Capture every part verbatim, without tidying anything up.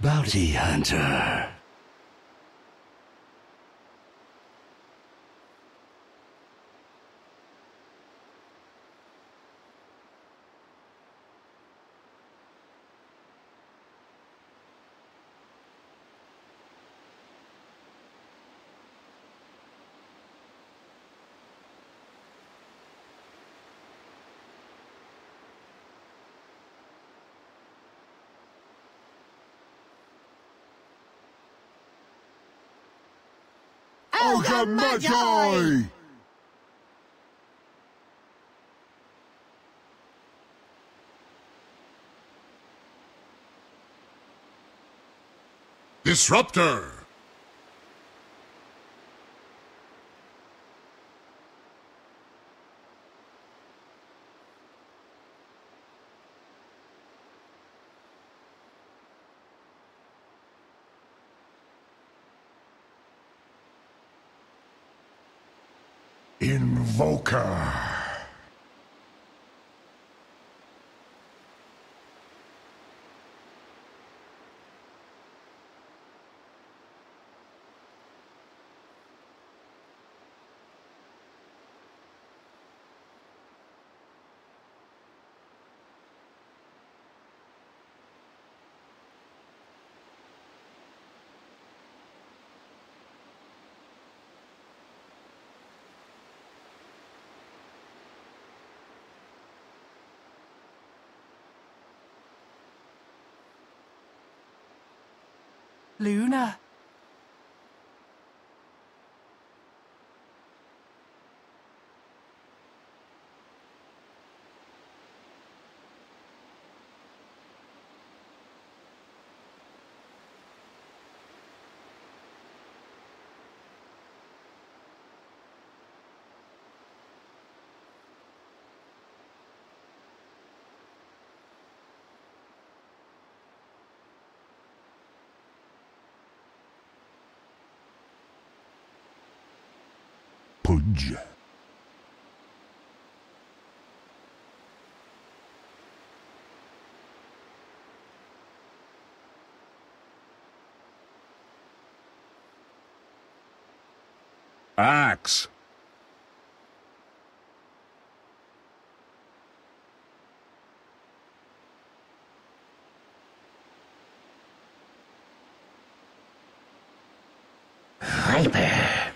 Bounty Hunter. Ogre Magi! Disruptor! Invoker! Luna. Pudge. Axe! Hyper.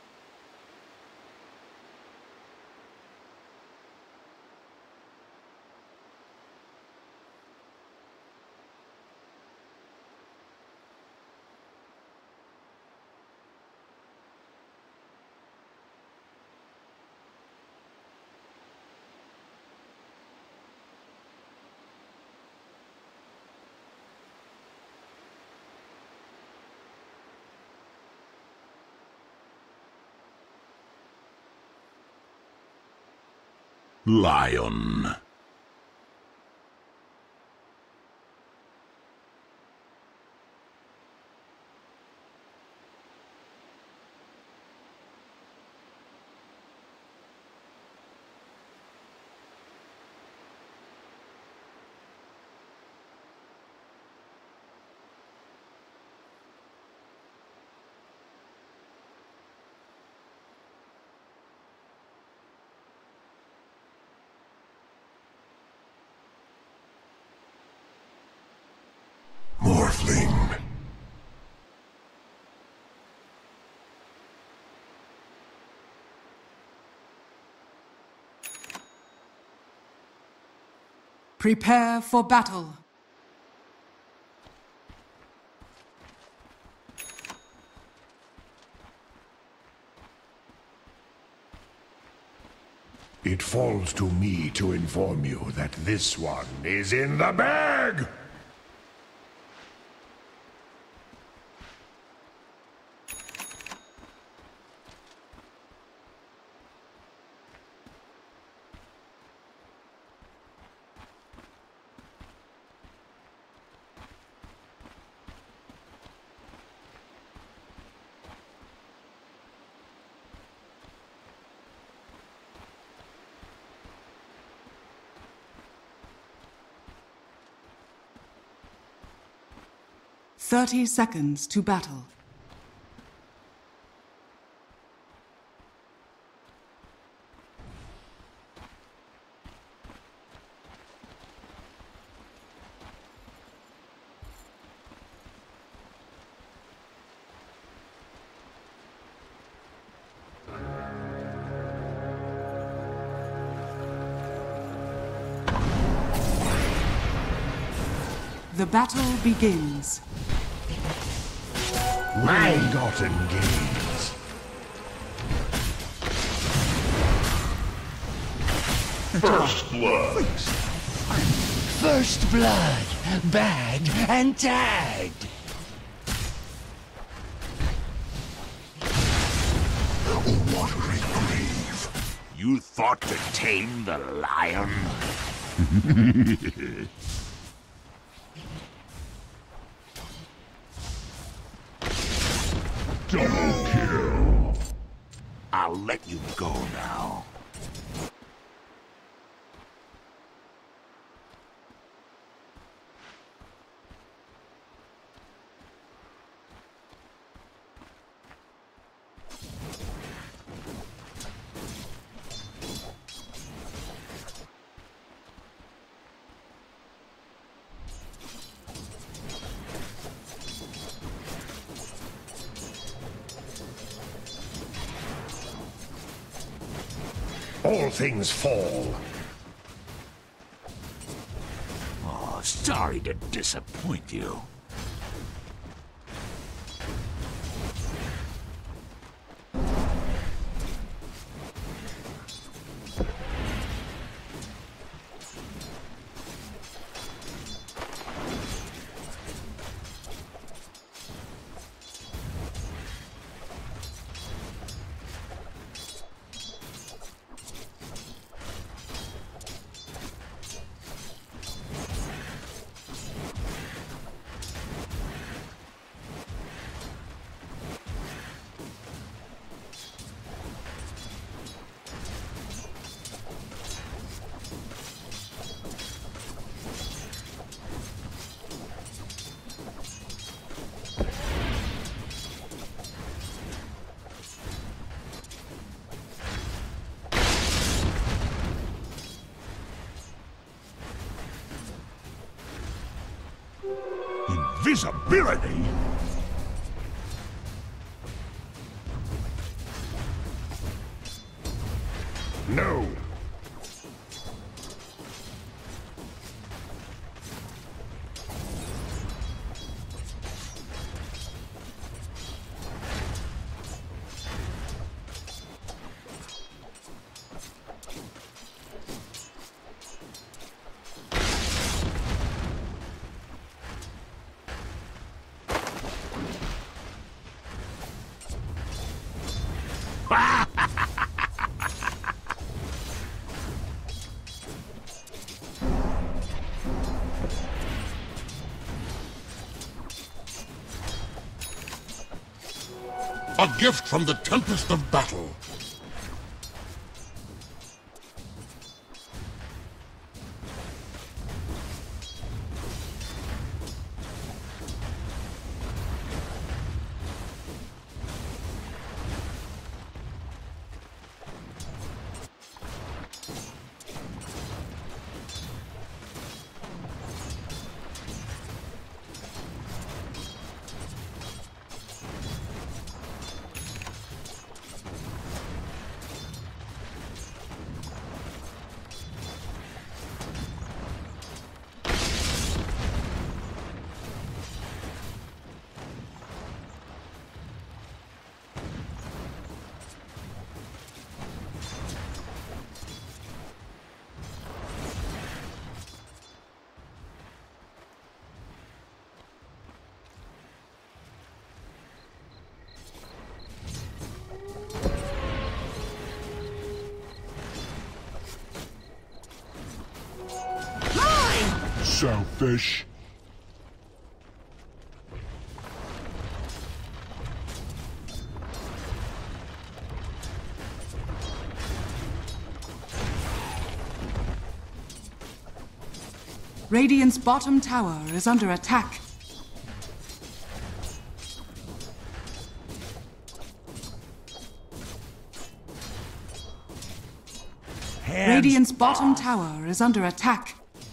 Lion. Morphling. Prepare for battle. It falls to me to inform you that this one is in the bag! Thirty seconds to battle. The battle begins. Well-gotten gains. First blood. First blood. Bagged and tagged. What a grave. You thought to tame the lion? Double kill. I'll let you go now. All things fall. Oh, sorry to disappoint you. Invisibility? No. A gift from the Tempest of Battle. Selfish. Radiant's bottom tower is under attack. Hands Radiant's off. bottom tower is under attack.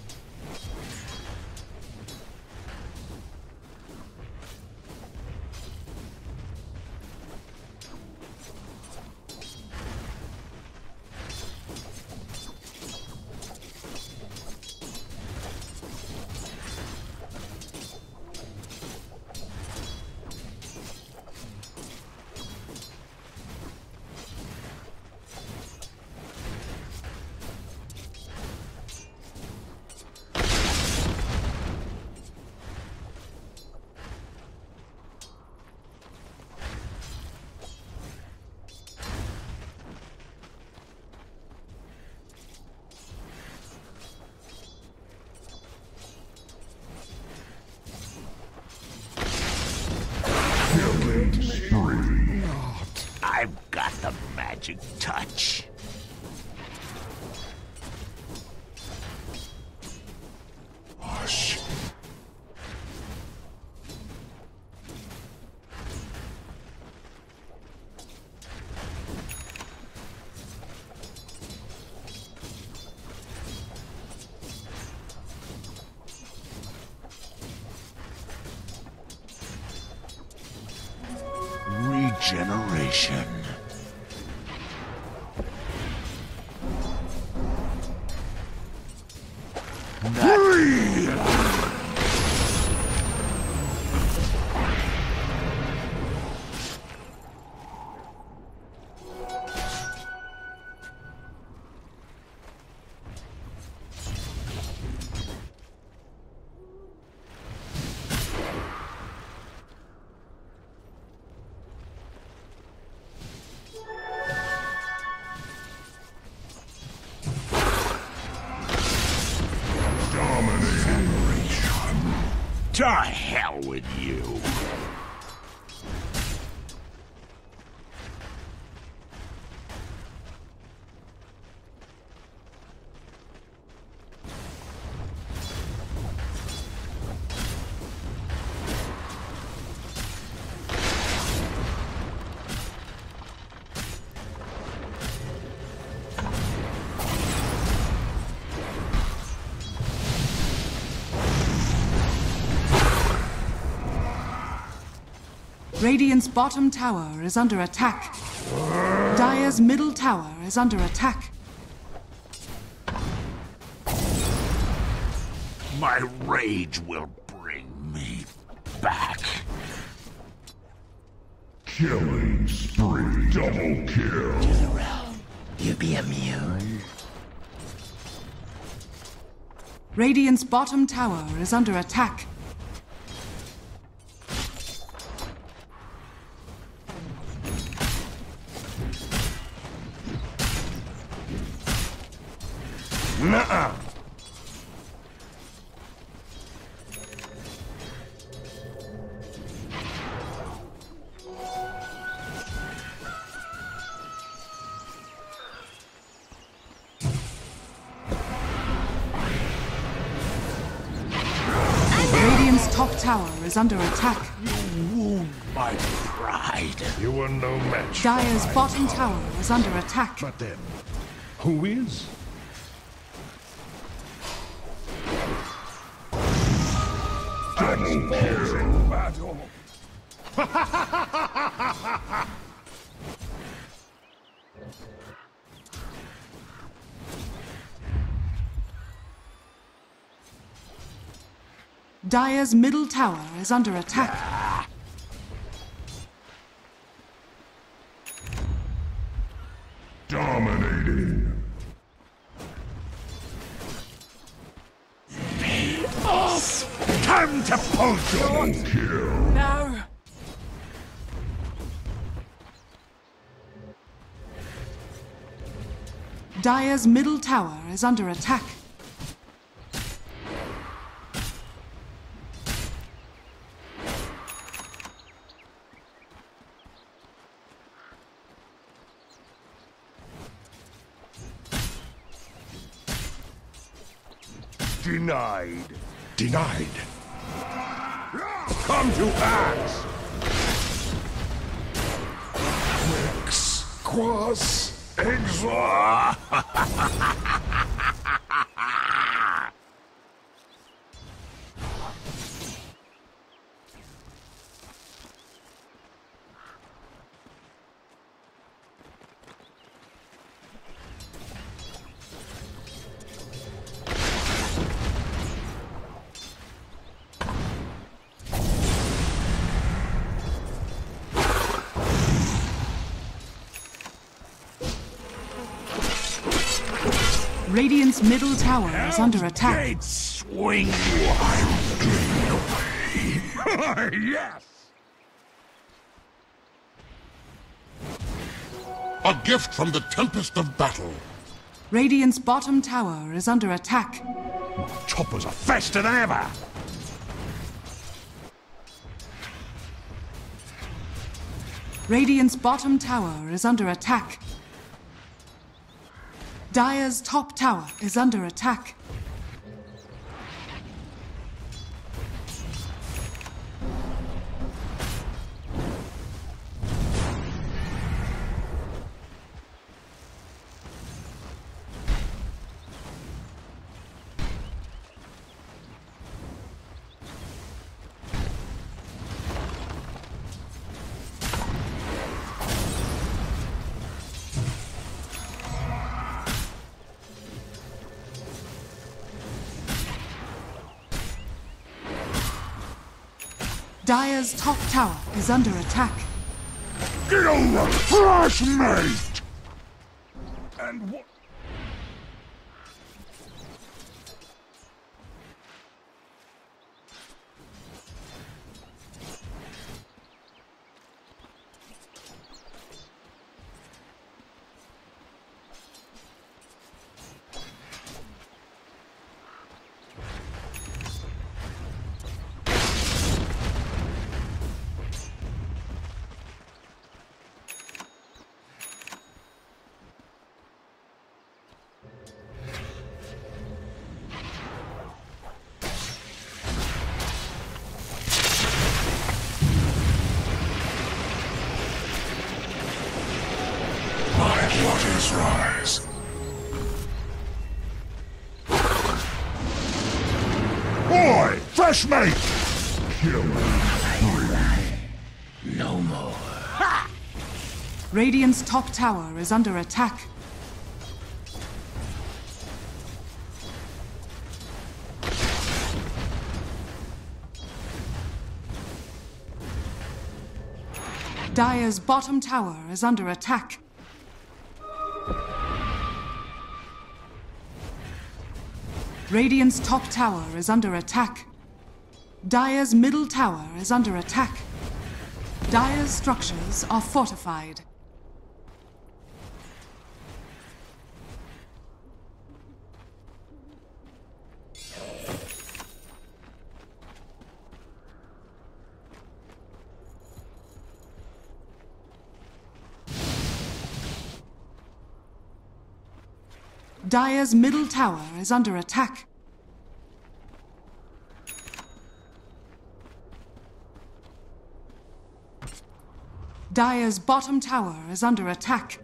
I've got the magic touch. Hush. Regeneration. To hell with you. Radiant's bottom tower is under attack. Dire's middle tower is under attack. My rage will bring me back. Killing spree. Double kill. You be immune. Radiant's bottom tower is under attack. Nuh-uh. Radiant's top tower is under attack. Wound my pride. You are no match. Dire's bottom tower is under attack. But then, who is? Double kill. Battle. Dire's middle tower is under attack. Dominating. Time to poke Double kill. No! Dire's middle tower is under attack. Denied. Denied. Come to axe. Rex. Quas. Exor! Radiant's middle tower is under attack. Great swing! I'll drink away. Yes! A gift from the Tempest of Battle. Radiant's bottom tower is under attack. Choppers are faster than ever! Radiant's bottom tower is under attack. Dire's top tower is under attack. Dire's top tower is under attack. Get over, fresh mate! And what? Waters rise. Boy, fresh mate! Kill No more. Ha! Radiant's top tower is under attack. Dire's bottom tower is under attack. Radiant's top tower is under attack. Dire's middle tower is under attack. Dire's structures are fortified. Dire's middle tower is under attack. Dire's bottom tower is under attack.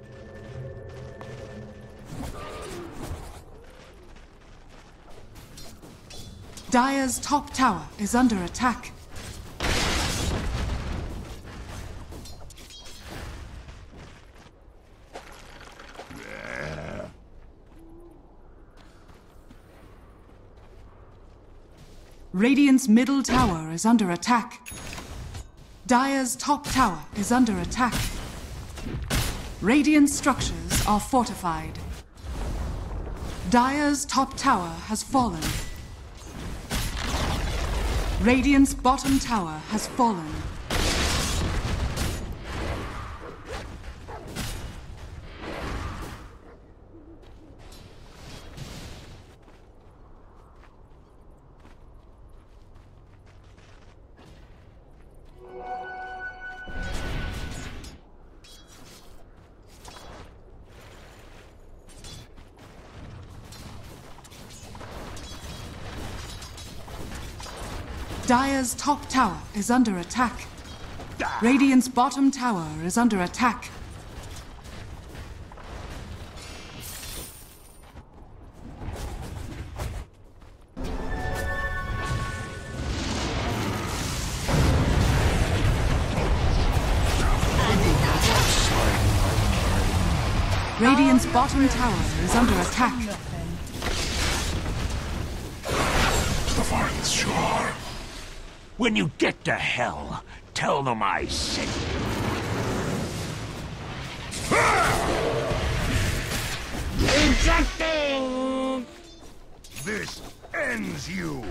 Dire's top tower is under attack. Radiant's middle tower is under attack. Dire's top tower is under attack. Radiant structures are fortified. Dire's top tower has fallen. Radiant's bottom tower has fallen. Dire's top tower is under attack. Radiant's bottom tower is under attack. Radiant's bottom tower is under attack. The fight is sure. When you get to hell, tell them I sent you. Ejecting! This ends you!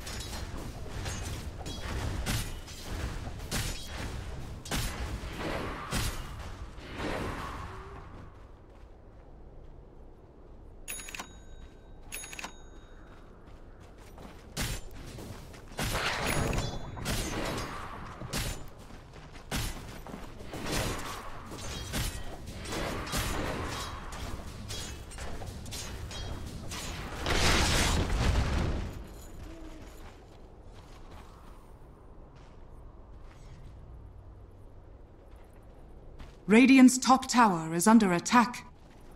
Radiant's top tower is under attack.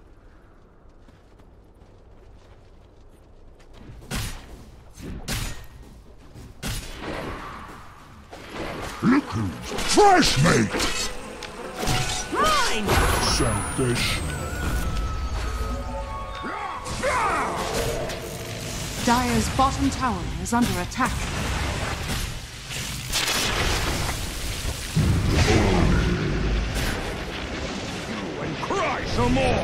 Look who's fresh, mate! Mine! Selfish. Dire's bottom tower is under attack. Cry some more!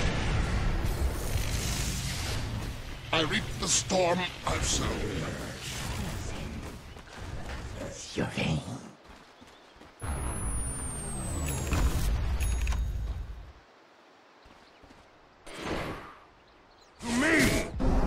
I reap the storm I've sown. Your vein. Me!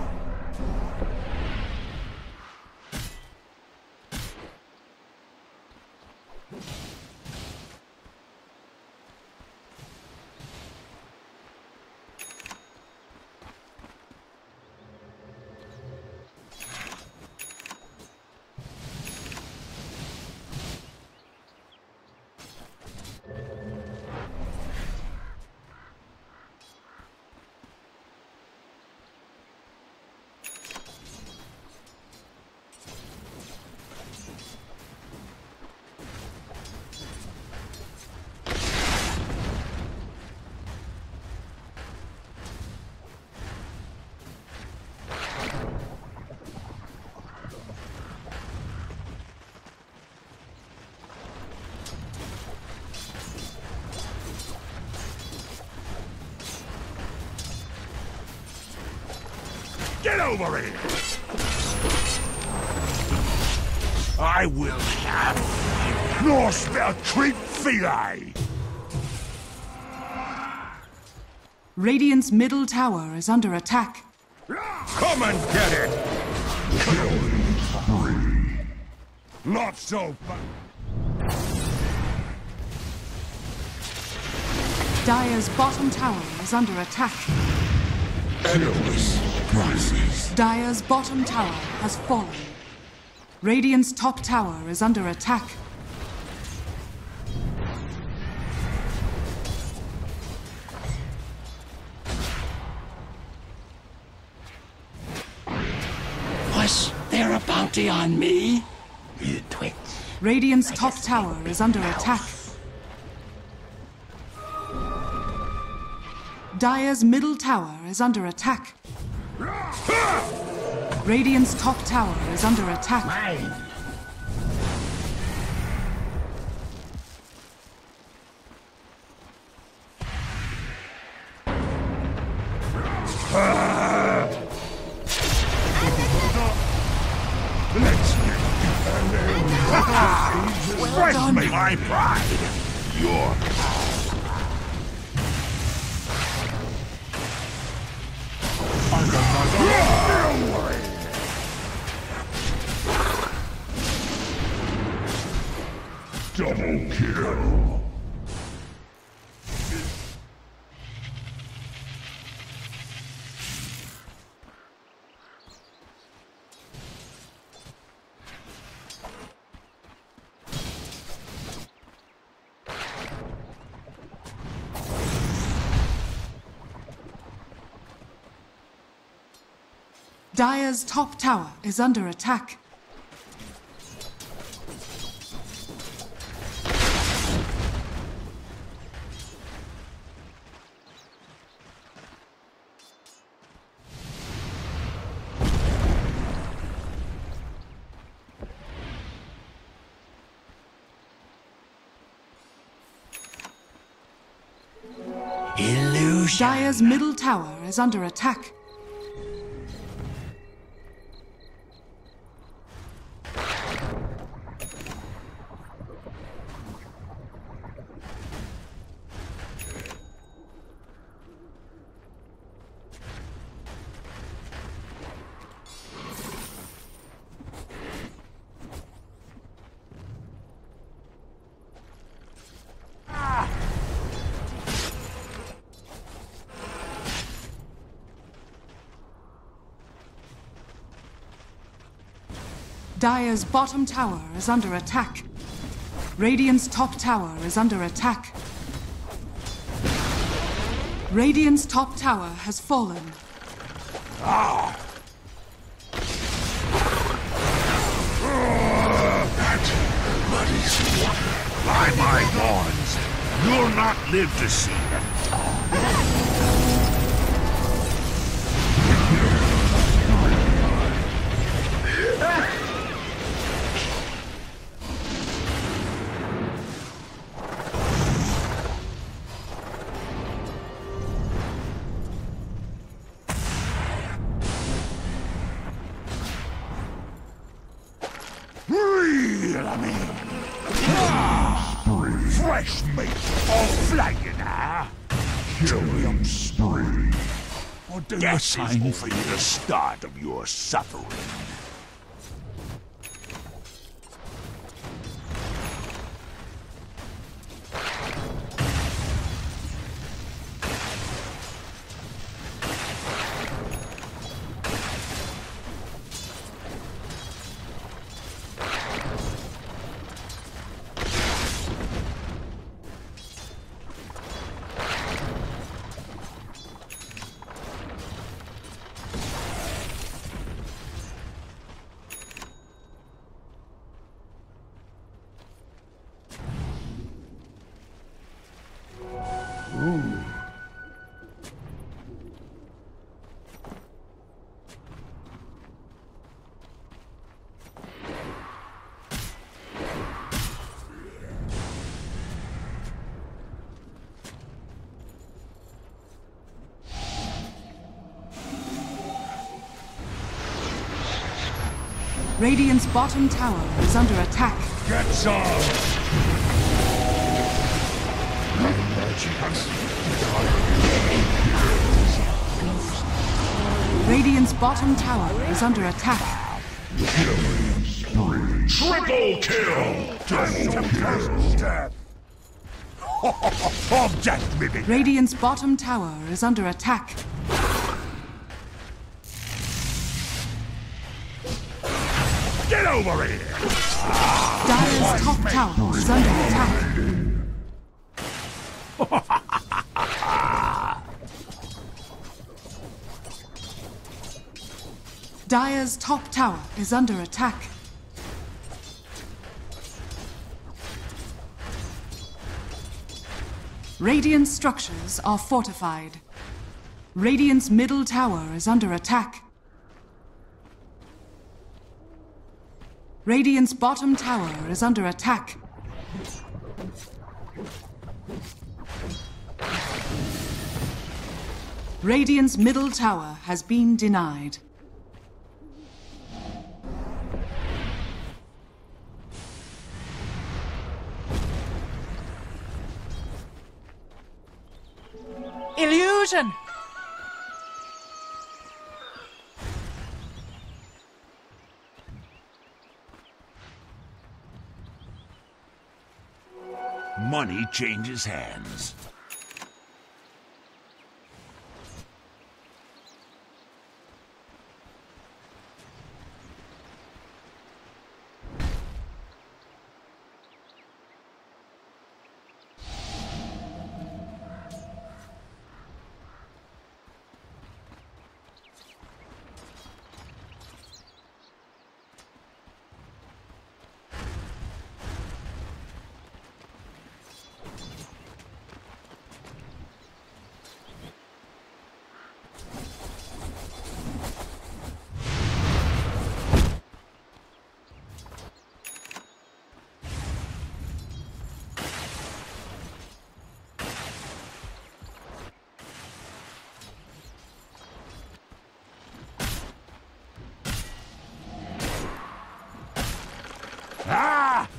Get over here! I will have Norse der creep fillet! Radiant's middle tower is under attack. Come and get it! Killing spree. Not so fast. Dire's bottom tower is under attack. Endless prices. Dire's bottom tower has fallen. Radiant's top tower is under attack. Was there a bounty on me? You twitch. Radiant's top tower is under attack. Dire's middle tower is under attack. Radiant's top tower is under attack. Mine. Let's get Fresh meat! My pride! Your double kill! Dire's top tower is under attack. illusion. Dire's middle tower is under attack. Dire's bottom tower is under attack. Radiant's top tower is under attack. Radiant's top tower has fallen. Ah! That bloody sword. By my horns, you'll not live to see them. Fresh meat or flaying, ah? Killing spree. Or do you sign for you the start of your suffering? Radiant's bottom tower is under attack. Get some! Radiant's bottom tower is under attack. Triple kill! Double kill! Death! Of death, Ribbit! Radiant's bottom tower is under attack. Get over here! Dire's top tower is under attack. Dire's top tower is under attack. Radiant structures are fortified. Radiant's middle tower is under attack. Radiant's bottom tower is under attack. Radiant's middle tower has been denied. Illusion! Money changes hands.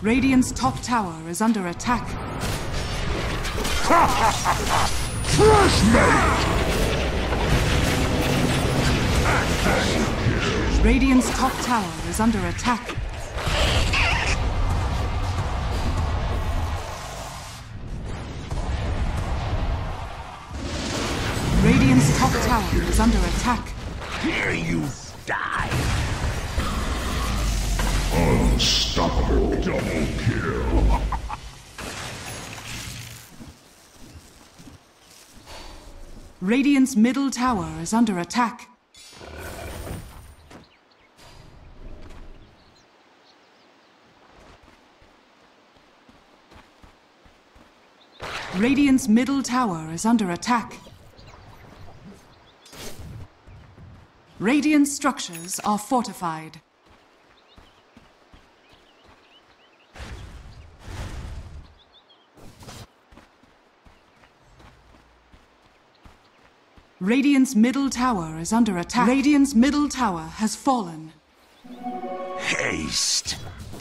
Radiant's top tower is under attack. Trash mate! Radiant's top tower is under attack. Radiant's top tower is under attack. Here you die. Unstoppable double kill. Radiant's middle tower is under attack. Radiant's middle tower is under attack. Radiant structures are fortified. Radiant's middle tower is under attack. Radiant's middle tower has fallen. Haste.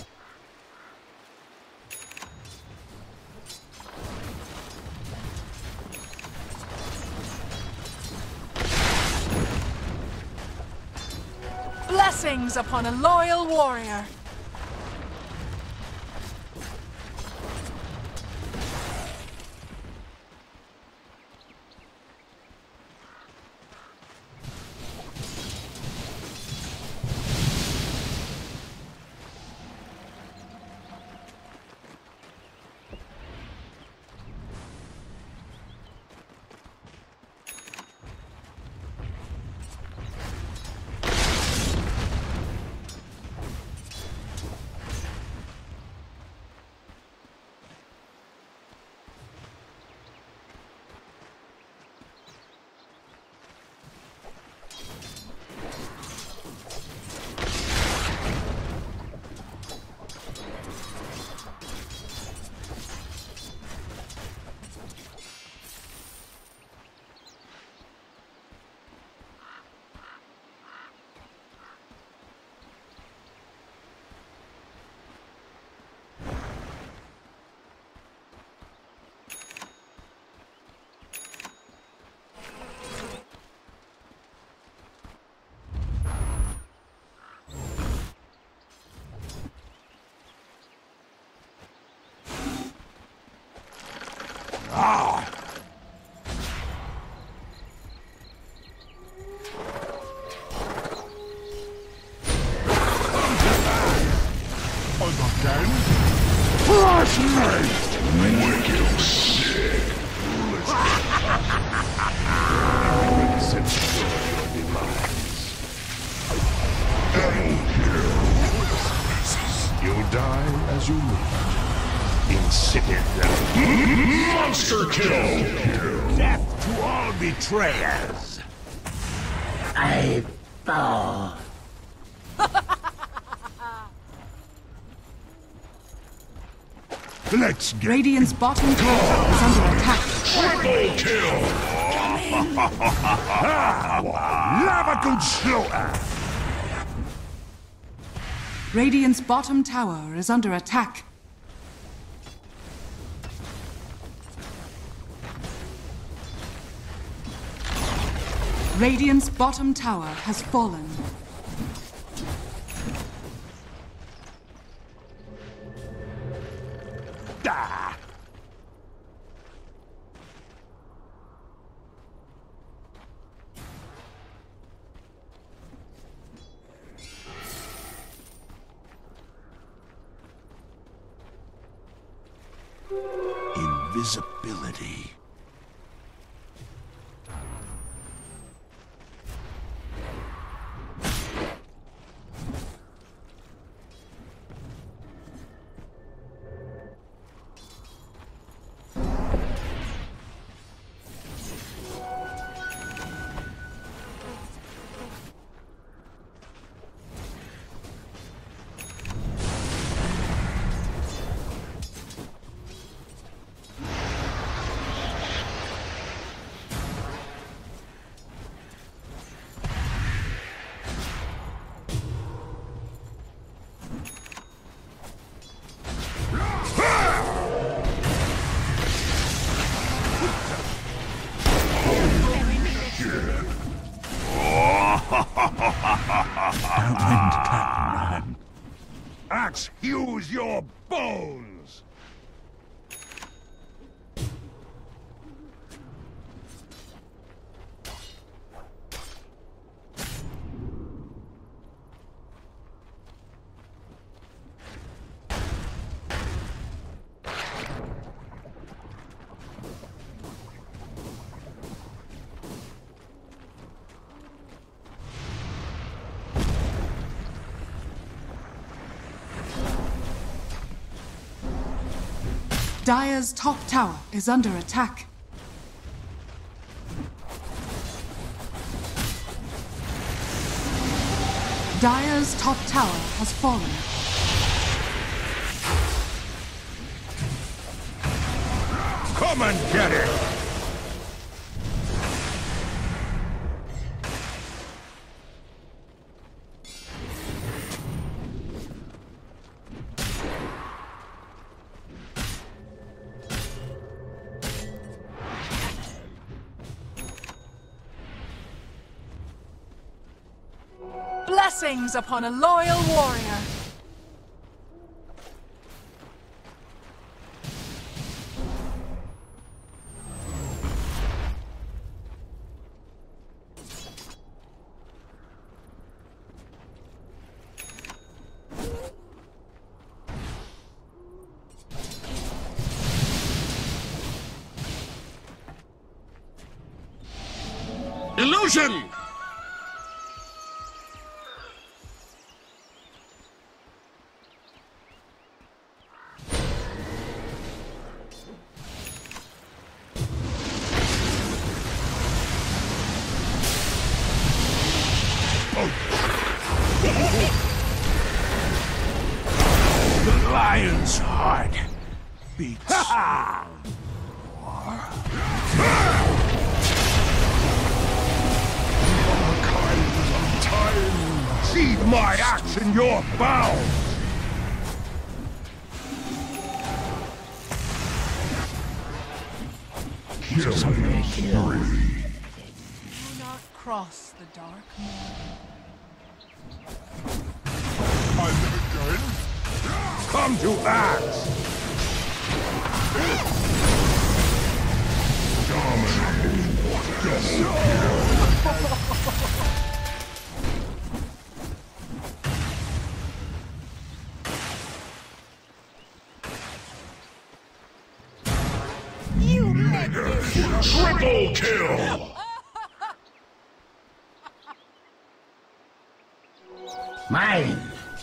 Blessings upon a loyal warrior. Trash mate! Wicked sick! You die as you live. Insipid. Monster kill! Death to all betrayers. I fall. Let's get Radiant's bottom tower is under attack. triple kill! Lava good slaughter! Radiant's bottom tower is under attack. Radiant's bottom tower has fallen. Ah. Invisibility. use your bones! Dire's top tower is under attack. Dire's top tower has fallen. Come and get it! Blessings upon a loyal warrior. Illusion! The lion's heart beats. Ha! Time! Sheathe my axe in your bow! Killing spree. Do not cross the dark moon. I live again? Come to axe! Triple kill! Mine.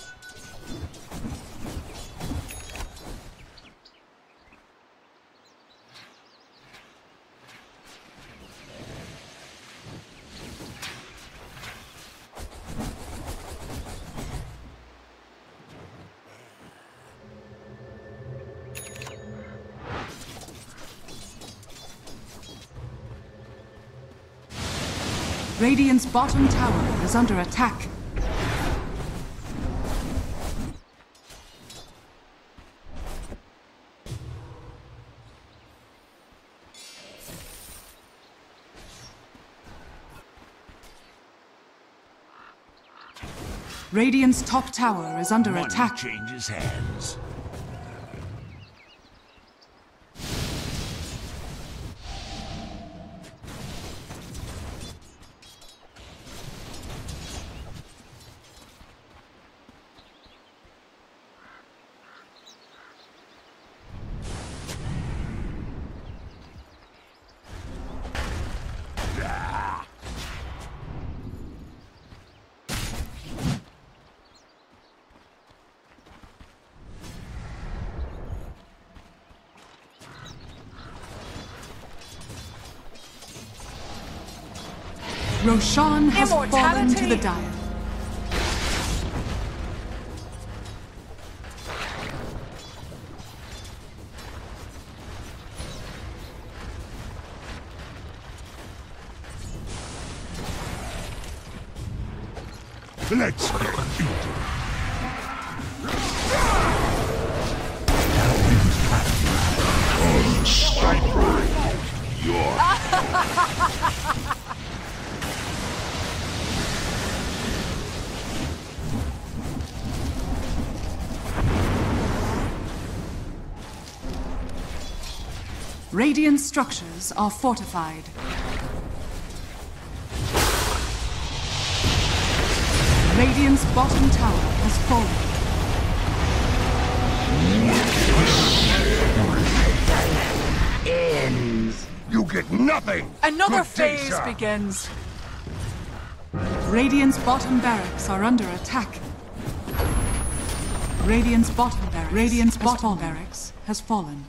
Radiant's bottom tower is under attack. Radiant's top tower is under Money attack. changes hands. Roshan has fallen Immortality. to the Dire. Let's get into it. Unstoppable. You're... Radiant structures are fortified. Radiant's bottom tower has fallen. Ends. You get nothing. Another Good day, phase sir. begins. Radiant's bottom barracks are under attack. Radiant's bottom barracks. Radiant's bottom barracks has fallen.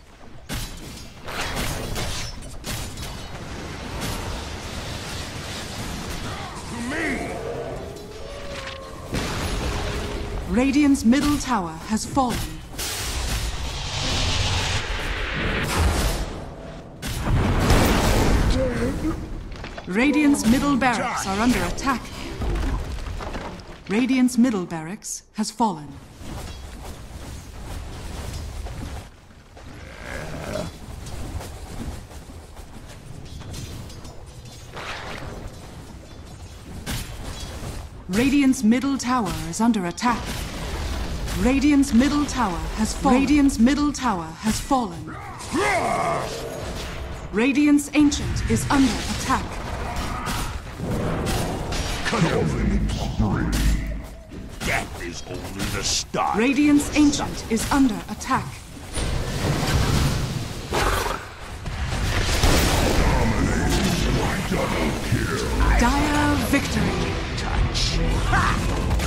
Me. Radiant's middle tower has fallen. Radiant's middle barracks are under attack. Radiant's middle barracks has fallen. Radiant's middle tower is under attack. Radiant's middle tower has fallen. Radiant's middle tower has fallen. Radiant's ancient is under attack. Killing spree. Death is only the start. Radiant's ancient is under attack. Double kill. Dire victory. Touch. Ha!